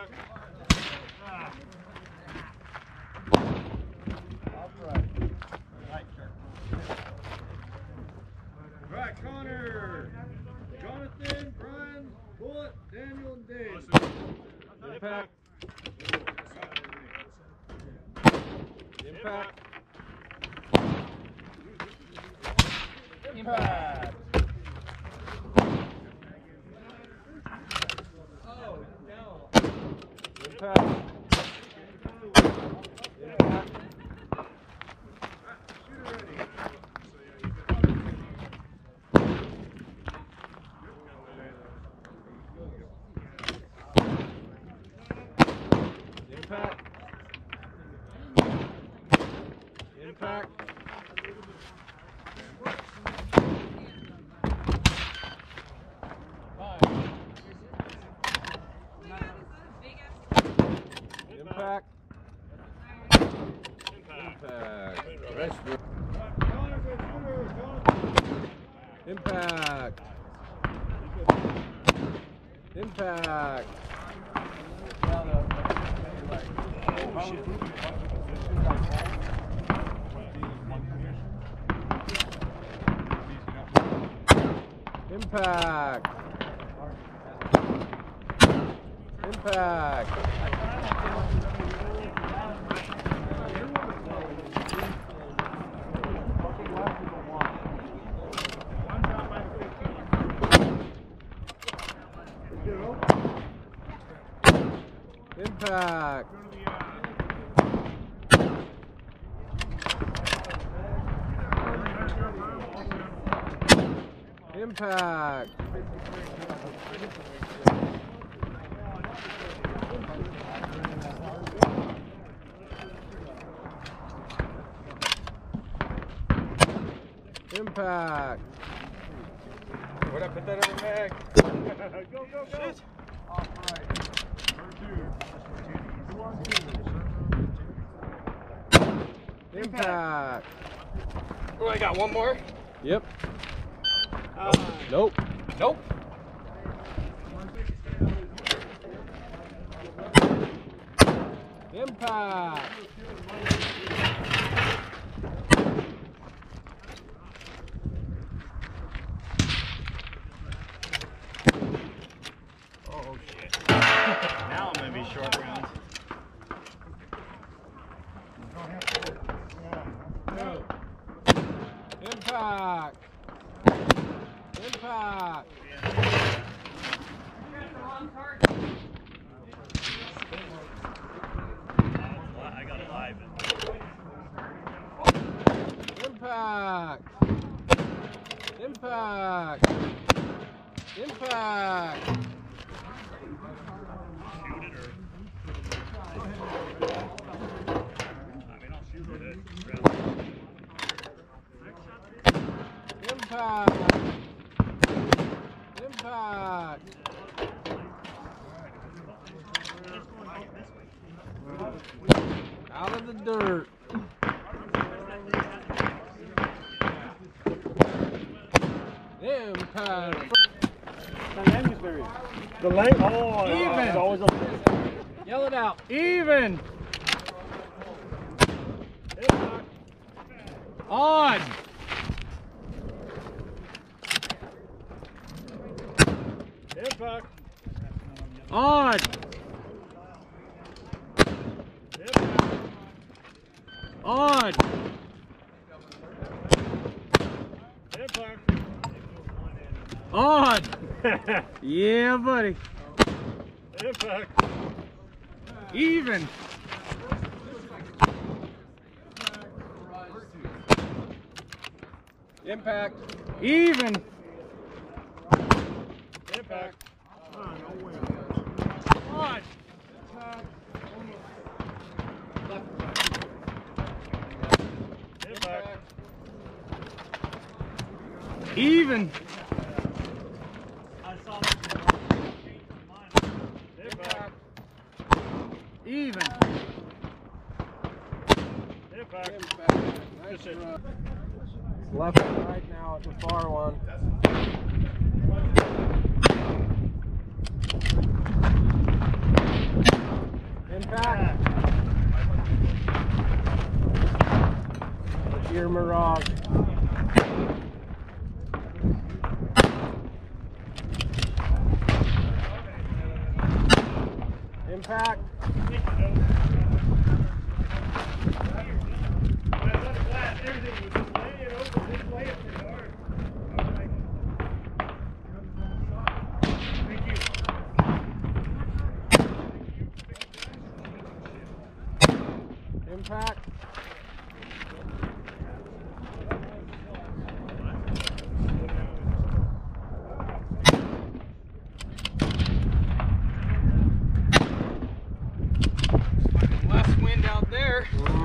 Right, Connor, Jonathan, Brian, Bullet, Daniel, and Dave. Impact. Impact. Impact. Oh, no. Impact. Impact. Impact. Impact. Impact. Impact. Oh, shit. Impact. Impact. Impact. Impact. Impact. Where'd I put that other bag? Go, go, go. Shit. Off right. Impact. Oh, I got one more? Yep. Nope. Nope. Impact. Oh, shit. Now I'm going to be short rounds. Impact. Impact. I got 5. Impact. Impact. Impact. Shoot it or... I mean, I'll shoot it. Impact. Impact. Out of the dirt. Impact. The length? Oh, even. It's always a... Yell it out. Even. On. Impact. On. On. Impact. On. Yeah, buddy. Impact. Even. Impact. Even. Impact. On. Impact. Even. I saw that. Impact. Even. Impact. Nice run. Left and right now at the far one. Impact. Your Mirage. Impact. Impact. Less wind out there.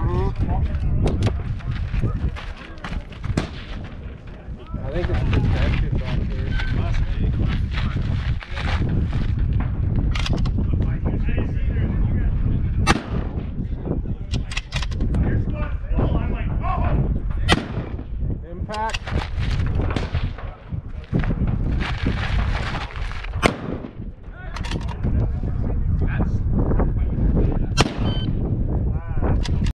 I think it's protected back there. Must be.